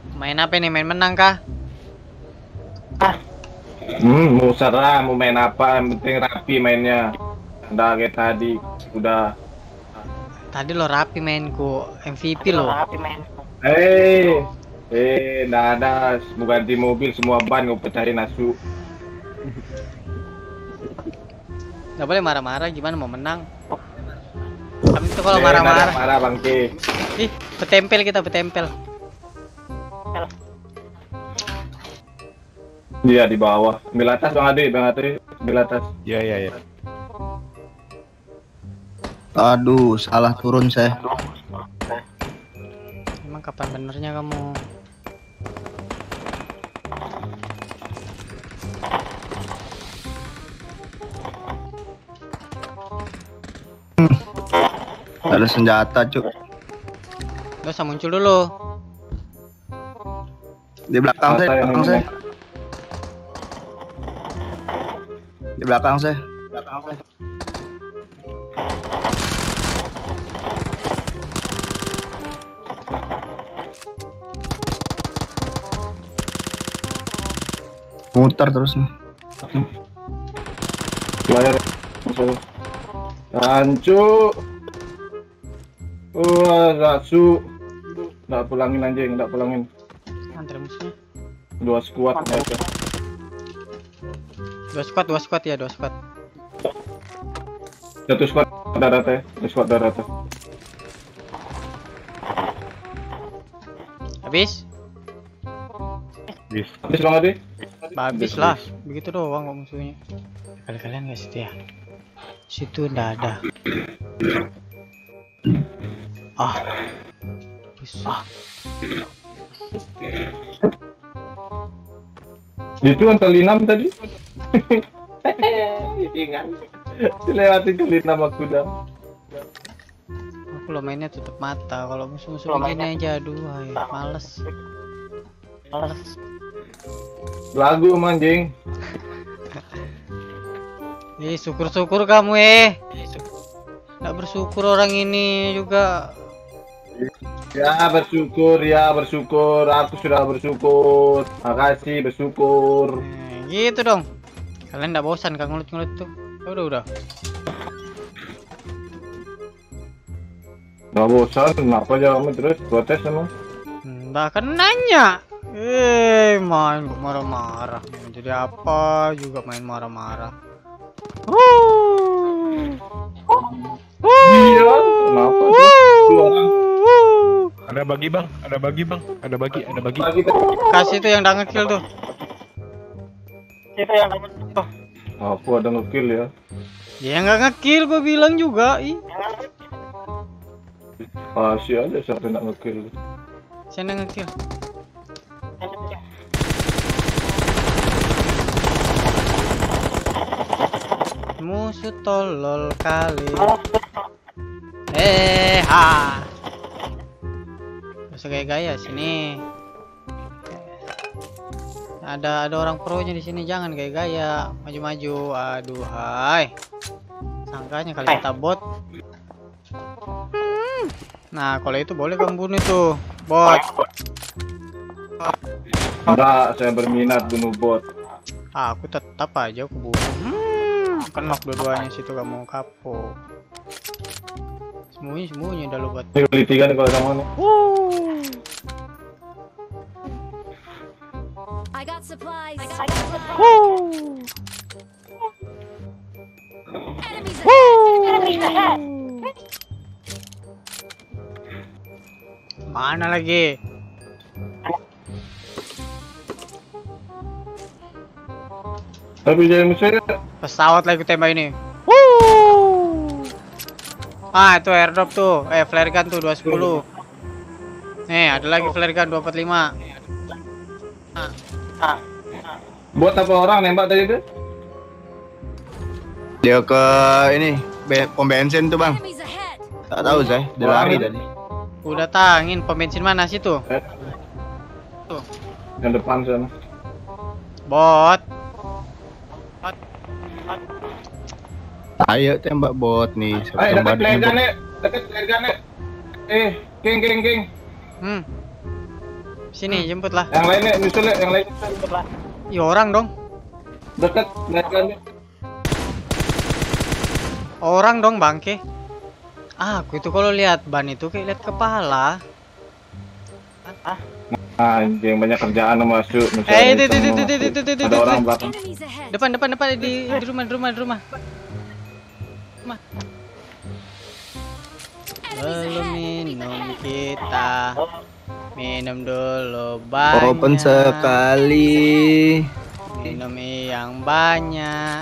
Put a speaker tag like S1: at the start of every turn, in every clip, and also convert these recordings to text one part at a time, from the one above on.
S1: Main apa nih? Main menang kah?
S2: Mau serah, mau main apa, yang penting rapi mainnya. Udah kayak tadi, udah.
S1: Tadi lo rapi mainku, MVP lo.
S2: Nggak ada. Mau ganti mobil, semua ban gue pecahin asu.
S1: Gak boleh marah-marah, gimana mau menang? Kami tuh kalau marah-marah.
S2: Marah bangke.
S1: Ih, betempel kita, betempel.
S2: Dia di bawah. Ambil atas Bang Ade, ambil atas.
S3: Iya.
S4: Aduh, salah turun saya.
S1: Emang kapan benernya kamu?
S4: Ada senjata, Cuk.
S1: Gak usah muncul dulu.
S4: Di belakang saya, Di belakang saya. Muter terus nih.
S2: Layar. Hancur. Rasu. Nggak pulangin anjing, nggak pulangin.
S1: Antre musuhnya.
S2: 2 squad mereka.
S1: 2 squad ya, 2 squad.
S2: 1 squad darat ya, 1 squad darat.
S1: Habis?
S2: Habis Bang Ade?
S1: Habis lah. Begitu doang kok musuhnya. Kalian nggak setia. Situ nggak ada.
S2: Itu kan telinam tadi. Ingat. Dilewati telinam aku dah.
S1: Aku lo mainnya tutup mata. Kalau musuh-musuh begini aja, aduh, males.
S2: Lagu anjing.
S1: Syukur-syukur kamu nggak bersyukur orang ini juga.
S2: Ya bersyukur, aku sudah bersyukur. Makasih bersyukur.
S1: Gitu dong. Kalian nggak bosan kan ngulut-ngulut tuh? Udah.
S2: Nggak bosan, kenapa aja kamu terus protes emang?
S1: Bahkan nanya. Main marah-marah. Jadi apa juga main marah-marah.
S2: Iya, kenapa tuh? Orang.
S3: Ada bagi.
S1: Kasih tuh yang udah ngekill tuh.
S2: Aku ada ngekill ya.
S1: Ya nggak ngekill, gue bilang juga.
S2: Kasih aja siapa yang ngekill.
S1: Siapa yang ngekill? Musuh tolol kali. Bisa gaya-gaya sini. Ada orang pro-nya di sini, jangan gaya-gaya, maju-maju. Aduh, hai. Sangkanya kali kita bot. Nah, kalau itu boleh kamu bunuh tuh, bot.
S2: Enggak, saya berminat bunuh bot.
S1: Aku tetap aja aku bunuh. Kenok dua-duanya situ kamu kapok. Semuanya udah lo buat.
S2: Ini beli 3 nih kalau sama nih.
S5: I got supplies. Enemies ahead.
S1: Mana lagi?
S2: Tapi jangan musuhnya.
S1: Pesawat lagi tembak ini. Itu airdrop tuh. Flare gun tuh 210. Nih, ada lagi flare gun 245.
S2: Bot apa orang nembak tadi tuh?
S4: Dia ke ini pom bensin tuh, Bang.
S5: Enemies ahead.
S4: Tak tahu saya, dia lari tadi.
S1: Udah tangin pom bensin mana situ? Tuh.
S2: Yang depan sana.
S1: Bot.
S4: Ayo tembak bot nih.
S2: Ayo dekat flare gun nih. King.
S1: Sini jemput lah.
S2: Yang lainnya nyusul ya, yang lain.
S1: Iya orang dong.
S2: Dekat, lihat.
S1: Orang dong bangke. Aku itu kalau lihat ban itu kayak lihat kepala.
S2: Anjing banyak kerjaan masuk.
S1: Itu.
S2: Ada orang belakang.
S5: Enemies ahead.
S1: Depan di rumah. Belum minum kita. Minum dulu banyak.
S4: Open sekali.
S1: Minum yang banyak.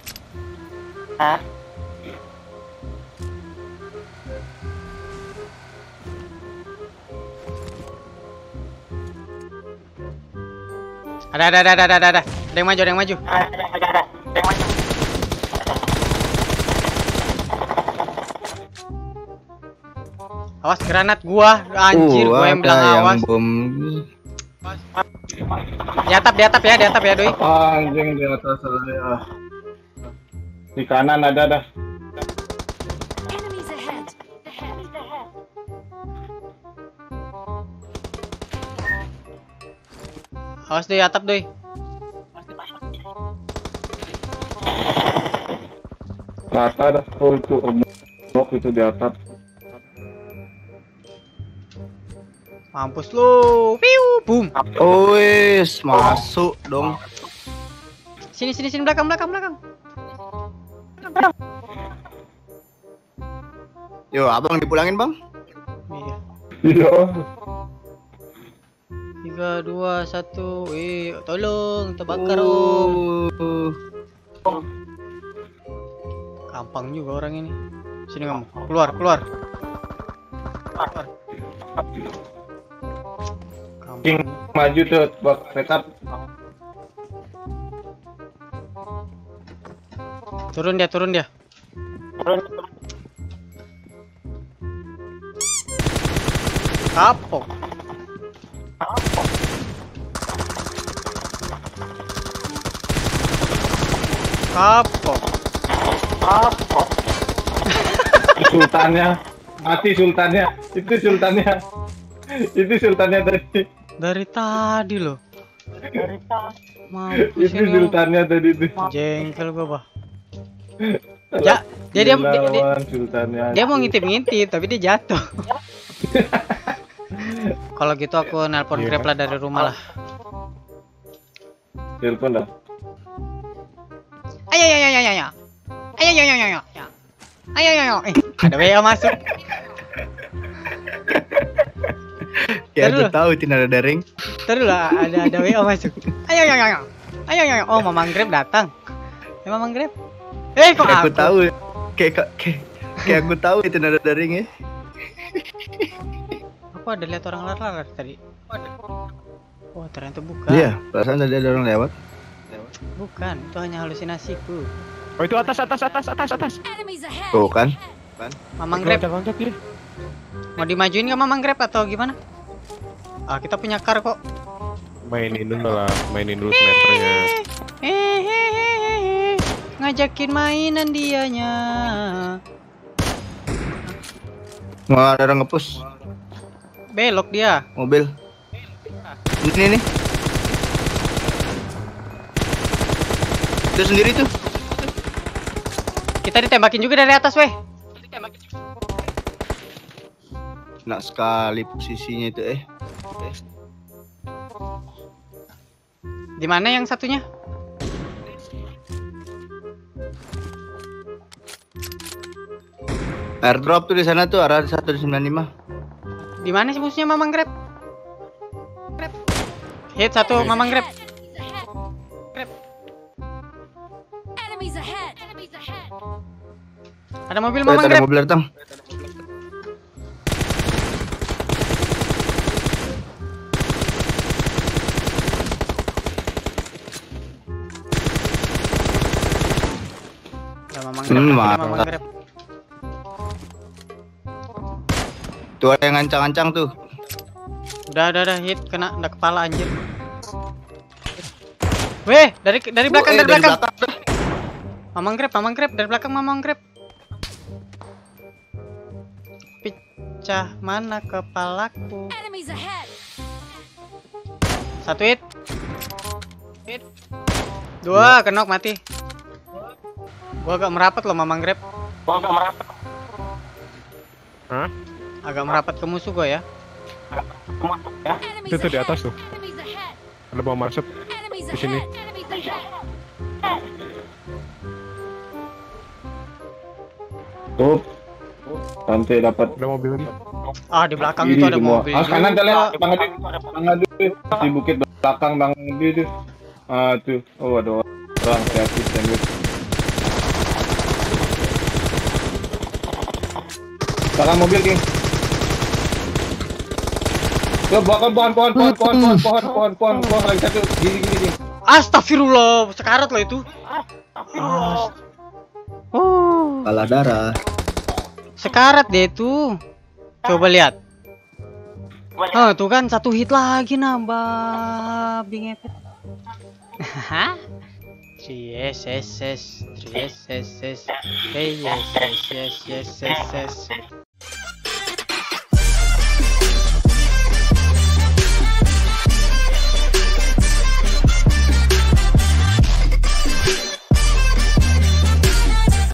S1: Ada. Ada yang maju. Awas granat gua, anjir gua yang bilang
S4: ada
S1: awas.
S4: yang bom.
S1: Di atap ya, Doi.
S2: Anjing di atas saya. Di kanan ada dah.
S5: Enemies ahead.
S1: Awas Doi, atap Doi.
S2: Rata ada full itu blok itu di atap.
S1: Mampus lu. Piu, boom.
S4: Oh, wis, masuk dong.
S1: Sini belakang.
S4: Yo, abang dipulangin, Bang.
S1: Iya.
S2: Iya.
S1: 3, 2, 1. Tolong terbakar Om. Gampang juga orang ini. Sini kamu. Keluar.
S2: King maju tuh, bak backup.
S1: Turun dia. Kapok.
S2: Sultannya mati, itu sultannya
S1: Dari tadi loh. Mampus
S2: itu
S1: ini.
S2: sultannya tadi itu.
S1: Jengkel gua, Bah. Ya, dia
S2: sultannya.
S1: dia mau ngintip tapi dia jatuh. Kalau gitu aku nelpon Grab lah dari rumah lah.
S2: Telepon dah.
S1: Ayo. Ada WA masuk.
S4: Ya,
S1: Taruh.
S4: aku tahu tidak ada daring.
S1: Terus lah ada WA masuk. Ayo. Oh, Mamang Grab datang. Mamang Grab. Kok
S4: Kayak aku
S1: aku?
S4: tahu. Kayak aku tahu itu tidak ada daring ya.
S1: Aku ada lihat orang larar tadi. Oh, ternyata bukan.
S4: Iya, perasaan tadi ada orang lewat.
S1: Bukan, itu hanya halusinasiku.
S3: Oh itu atas.
S5: Enemies ahead.
S4: Tuh kan.
S1: Mamang Grab,
S3: Loncat kiri.
S1: mau dimajuin nggak Mamang Grab atau gimana? Kita punya car kok.
S3: Mainin dulu snipernya.
S1: Ngajakin mainan dianya.
S4: Mau ada orang ngepush
S1: Belok dia.
S4: mobil. Ini nih. Itu sendiri tuh.
S1: Kita ditembakin juga dari atas, weh.
S4: Enak sekali posisinya itu
S1: Di mana yang satunya?
S4: Airdrop tuh di sana tuh arah 195.
S1: Di mana sih musuhnya Mamang Grab? Hit satu Mamang Grab.
S5: Enemies ahead.
S1: Ada mobil
S4: Tuh,
S1: Mamang
S4: ada
S1: Grab.
S4: mobil datang.
S1: Ada Mamang Grab. Ada
S4: mantap.
S1: Mamang Grab.
S4: Tuh ada yang ngancang-ngancang tuh.
S1: Udah hit kena kepala anjir. Weh, dari belakang, dari belakang. Mamang Grab dari belakang Mamang Grab. Pecah mana kepalaku.
S5: Enemies ahead.
S1: Satu hit. Dua kenok mati. Gua agak merapat loh Mamang Grab.
S3: Hah?
S1: Agak merapat ke musuh gua ya.
S5: Enemies
S3: Itu di
S5: ahead.
S3: atas tuh.
S5: Enemies ahead.
S3: Ada bom marset.
S5: Enemies
S3: Di sini.
S5: ahead. Enemies ahead.
S2: Tuh. Santai dapat.
S3: Ada mobil lagi.
S1: Ah di belakang
S2: Kiri
S1: itu ada
S2: semua.
S1: mobil.
S2: Ah, kanan
S1: juga.
S2: kalian, Bang Adi. Bang Adi di bukit belakang Bang Adi tuh. Ah tuh. Oh ada orang hati sandwich. Belakang mobil King. Tuh pohon lagi satu. Gini.
S1: Astagfirullah, sekarat loh itu. Oh,
S4: Kalah darah.
S1: sekarat deh itu. Coba lihat. Tuh kan satu hit lagi nambah bing ngepet. Hah? 3 yes.